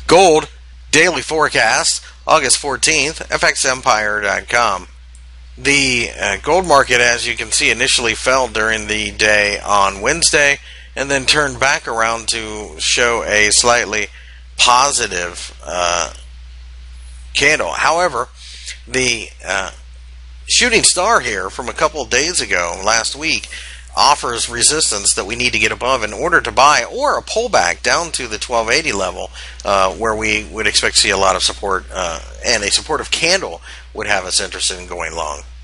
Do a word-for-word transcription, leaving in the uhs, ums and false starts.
Gold daily forecast, August fourteenth, F X Empire dot com. The uh, gold market, as you can see, initially fell during the day on Wednesday and then turned back around to show a slightly positive uh, candle. However, the uh, shooting star here from a couple of days ago, last week, offers resistance that we need to get above in order to buy, or a pullback down to the twelve eighty level, uh, where we would expect to see a lot of support, uh, and a supportive candle would have us interested in going long.